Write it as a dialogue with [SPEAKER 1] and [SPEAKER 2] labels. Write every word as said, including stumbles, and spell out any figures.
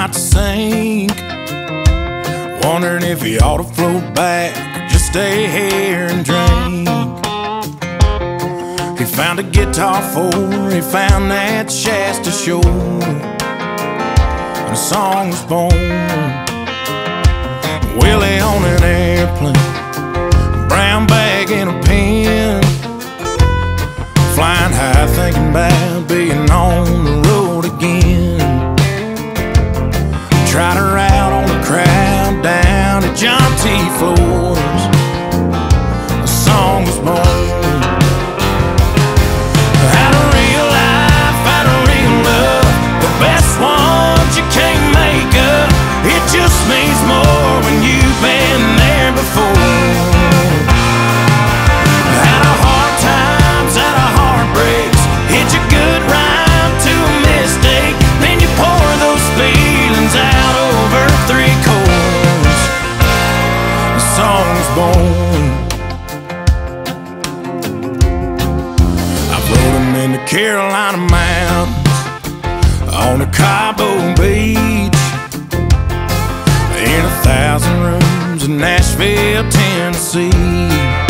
[SPEAKER 1] about to sink, wondering if he ought to float back or just stay here and drink. He found a guitar for her, he found that Shasta shore, and a song was born. Willie on an airplane, brown bag in a pen, flying high thinking about being on the road again. Tried her out on the crowd down at John T. Floors. The song was born. Had a real life, had a real love, the best ones you can't make up. It just means more when you've been there before. Had a hard times, had a heartbreaks, hit you good rhyme to a mistake, then you pour those feelings out over three chords. The song's born. I rode them in the Carolina mountains, on the Cabo Beach, in a thousand rooms in Nashville, Tennessee.